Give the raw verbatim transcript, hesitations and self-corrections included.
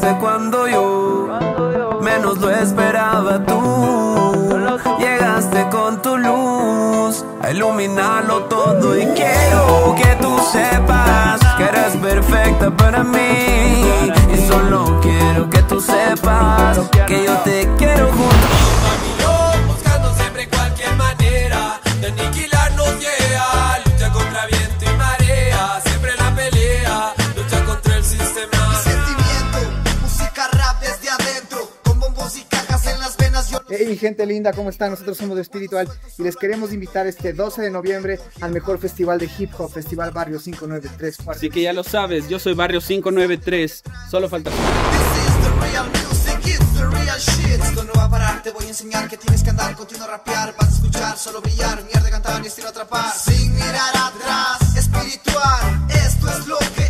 Llegaste cuando yo menos lo esperaba tú. Llegaste con tu luz a iluminarlo todo. Y quiero que tú sepas que eres perfecta para mí. Y solo quiero que tú sepas que yo te quiero junto. Mami, yo buscando siempre cualquier manera de aniquilarnos, yeah. Lucha contra viento y marea, siempre la pelea, lucha contra el sistema. Mi sentimiento, música rap desde adentro, con bombos y cajas en las venas. Yo... Hey mi gente linda, ¿cómo están? Nosotros somos de Espiritual y les queremos invitar este doce de noviembre al mejor festival de hip hop, Festival Barrio cinco nueve tres. Así que ya lo sabes, yo soy Barrio cinco nueve tres, solo falta... This is the real music, it's the real shit. Esto no va a parar, te voy a enseñar que tienes que andar, continuo a rapear, vas a escuchar, solo brillar, mierda cantar y estilo atrapar. Sin mirar atrás, espiritual, esto es lo que